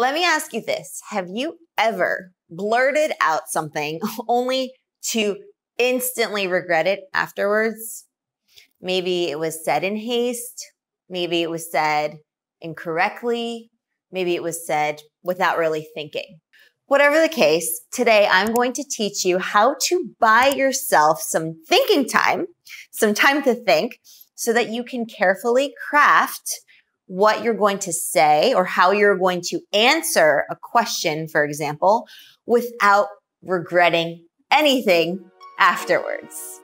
Let me ask you this. Have you ever blurted out something only to instantly regret it afterwards? Maybe it was said in haste. Maybe it was said incorrectly. Maybe it was said without really thinking. Whatever the case, today I'm going to teach you how to buy yourself some thinking time, some time to think, so that you can carefully craft what you're going to say or how you're going to answer a question, for example, without regretting anything afterwards.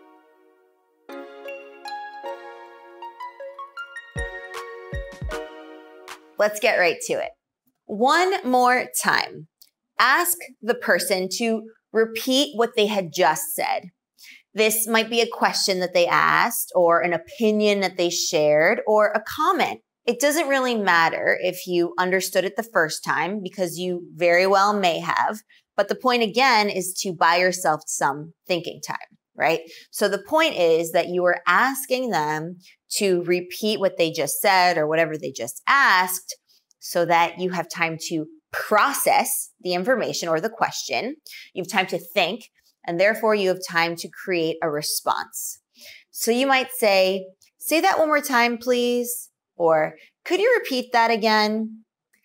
Let's get right to it. One more time. Ask the person to repeat what they had just said. This might be a question that they asked, or an opinion that they shared, or a comment. It doesn't really matter if you understood it the first time, because you very well may have. But the point again is to buy yourself some thinking time, right? So the point is that you are asking them to repeat what they just said or whatever they just asked so that you have time to process the information or the question. You have time to think, and therefore you have time to create a response. So you might say that one more time, please. Or could you repeat that again?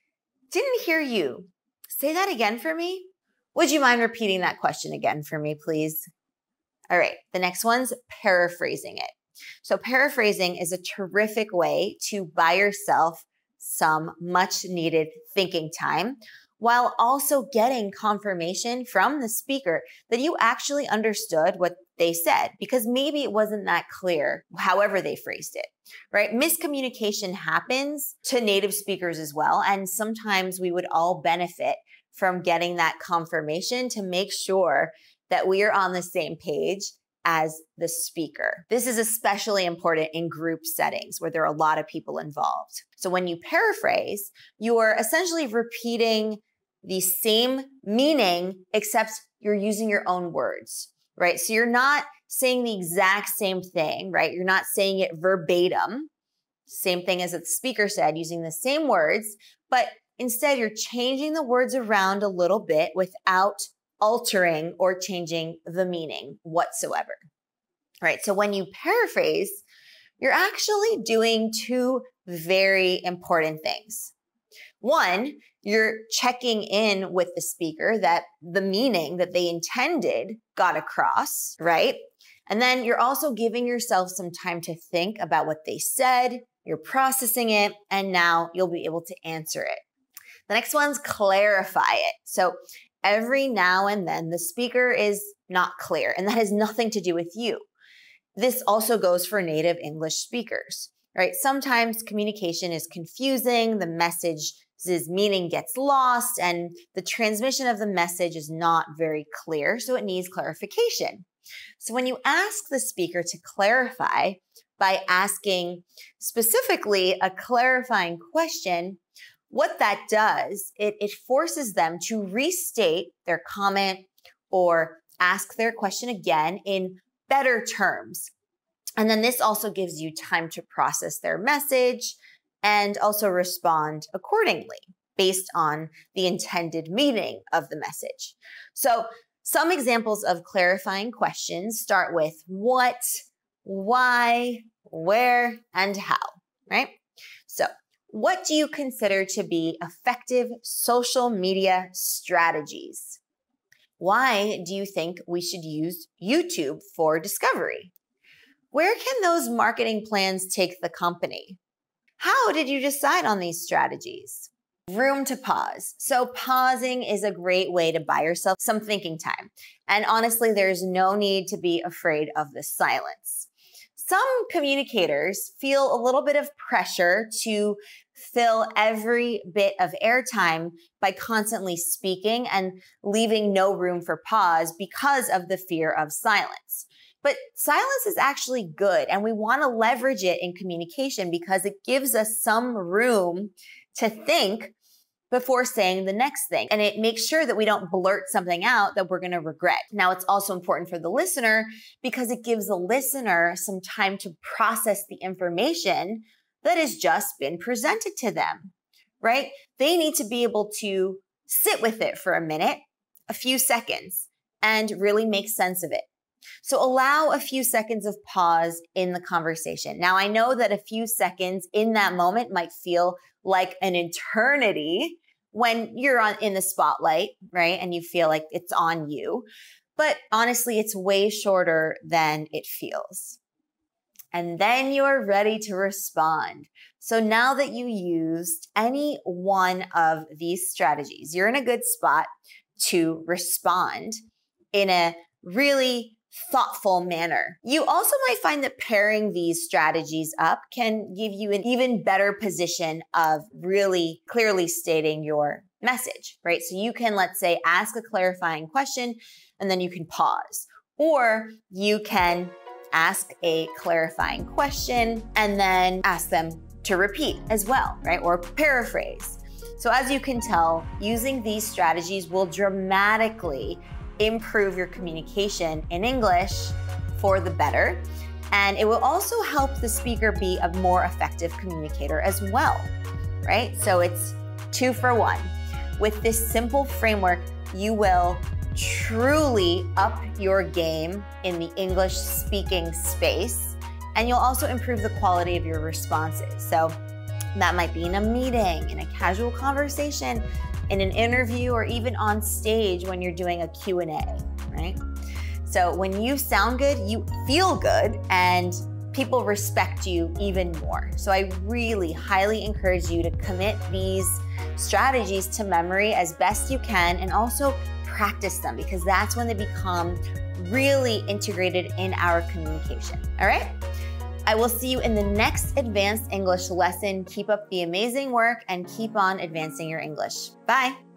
Didn't hear you. Say that again for me. Would you mind repeating that question again for me, please? All right. The next one's paraphrasing it. So paraphrasing is a terrific way to buy yourself some much needed thinking time while also getting confirmation from the speaker that you actually understood what they said, because maybe it wasn't that clear however they phrased it, right? Miscommunication happens to native speakers as well. And sometimes we would all benefit from getting that confirmation to make sure that we are on the same page as the speaker. This is especially important in group settings where there are a lot of people involved. So when you paraphrase, you are essentially repeating the same meaning, except you're using your own words, right? So you're not saying the exact same thing, right? You're not saying it verbatim, same thing as the speaker said, using the same words, but instead you're changing the words around a little bit without altering or changing the meaning whatsoever, right? So when you paraphrase, you're actually doing two very important things. One, you're checking in with the speaker that the meaning that they intended got across, right? And then you're also giving yourself some time to think about what they said, you're processing it, and now you'll be able to answer it. The next one's clarify it. So every now and then the speaker is not clear, and that has nothing to do with you. This also goes for native English speakers, right? Sometimes communication is confusing, the message's meaning gets lost, and the transmission of the message is not very clear, so it needs clarification. So when you ask the speaker to clarify by asking specifically a clarifying question, what that does, it forces them to restate their comment or ask their question again in better terms. And then this also gives you time to process their message and also respond accordingly based on the intended meaning of the message. So some examples of clarifying questions start with what, why, where, and how, right? So what do you consider to be effective social media strategies? Why do you think we should use YouTube for discovery? Where can those marketing plans take the company? How did you decide on these strategies? Room to pause. So pausing is a great way to buy yourself some thinking time. And honestly, there's no need to be afraid of the silence. Some communicators feel a little bit of pressure to fill every bit of airtime by constantly speaking and leaving no room for pause because of the fear of silence. But silence is actually good, and we want to leverage it in communication because it gives us some room to think before saying the next thing. And it makes sure that we don't blurt something out that we're going to regret. Now, it's also important for the listener because it gives the listener some time to process the information that has just been presented to them, right? They need to be able to sit with it for a minute, a few seconds, and really make sense of it. So allow a few seconds of pause in the conversation. Now, I know that a few seconds in that moment might feel like an eternity when you're in the spotlight, right? And you feel like it's on you. But honestly, it's way shorter than it feels. And then you're ready to respond. So now that you used any one of these strategies, you're in a good spot to respond in a really thoughtful manner. You also might find that pairing these strategies up can give you an even better position of really clearly stating your message, right? So you can, let's say, ask a clarifying question and then you can pause. Or you can ask a clarifying question and then ask them to repeat as well, right? Or paraphrase. So as you can tell, using these strategies will dramatically improve your communication in English for the better. And it will also help the speaker be a more effective communicator as well, right? So it's 2 for 1. With this simple framework, you will truly up your game in the English speaking space, and you'll also improve the quality of your responses. So that might be in a meeting, in a casual conversation, in an interview, or even on stage when you're doing a Q&A, right? So when you sound good, you feel good, and people respect you even more. So I really highly encourage you to commit these strategies to memory as best you can, and also practice them, because that's when they become really integrated in our communication. All right? I will see you in the next advanced English lesson. Keep up the amazing work and keep on advancing your English. Bye.